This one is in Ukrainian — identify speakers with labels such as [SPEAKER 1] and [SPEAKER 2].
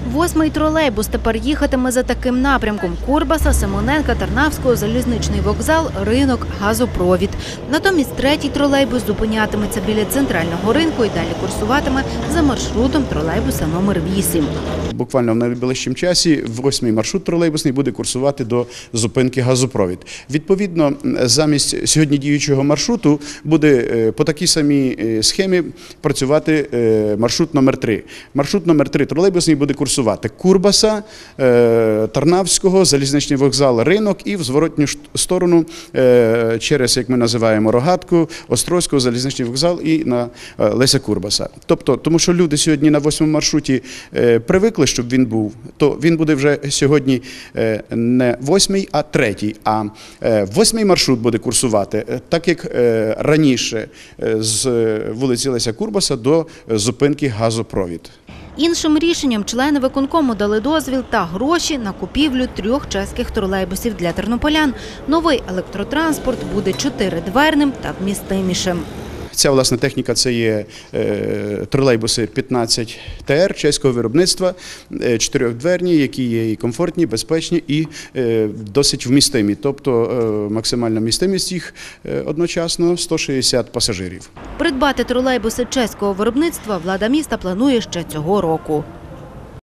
[SPEAKER 1] Восьмий тролейбус тепер їхатиме за таким напрямком – Курбаса, Симоненка, Тарнавського, залізничний вокзал, ринок, газопровід. Натомість третій тролейбус зупинятиметься біля центрального ринку і далі курсуватиме за маршрутом тролейбуса номер 8.
[SPEAKER 2] Буквально в найближчому часі восьмий маршрут тролейбусний буде курсувати до зупинки газопровід. Відповідно, замість сьогодні діючого маршруту буде по такій самій схемі працювати маршрут номер 3. Маршрут номер 3 тролейбусний буде курсувати Курбаса, Тарнавського, залізничний вокзал, ринок і в зворотню сторону через, як ми називаємо, Рогатку, Острозького, залізничний вокзал і на Леся Курбаса. Тобто, тому що люди сьогодні на восьмому маршруті привикли, щоб він був, то він буде вже сьогодні не восьмий, а третій. А восьмий маршрут буде курсувати, так як раніше, з вулиці Леся Курбаса до зупинки газопровід.
[SPEAKER 1] Іншим рішенням члени виконкому дали дозвіл та гроші на купівлю 3 чеських тролейбусів для тернополян. Новий електротранспорт буде 4-дверним та вмістимішим.
[SPEAKER 2] Ця, власне, техніка – це є тролейбуси 15 ТР чеського виробництва, 4-дверні, які є і комфортні, безпечні і досить вмістимі. Тобто максимальна вмістимість їх одночасно – 160 пасажирів.
[SPEAKER 1] Придбати тролейбуси чеського виробництва влада міста планує ще цього року.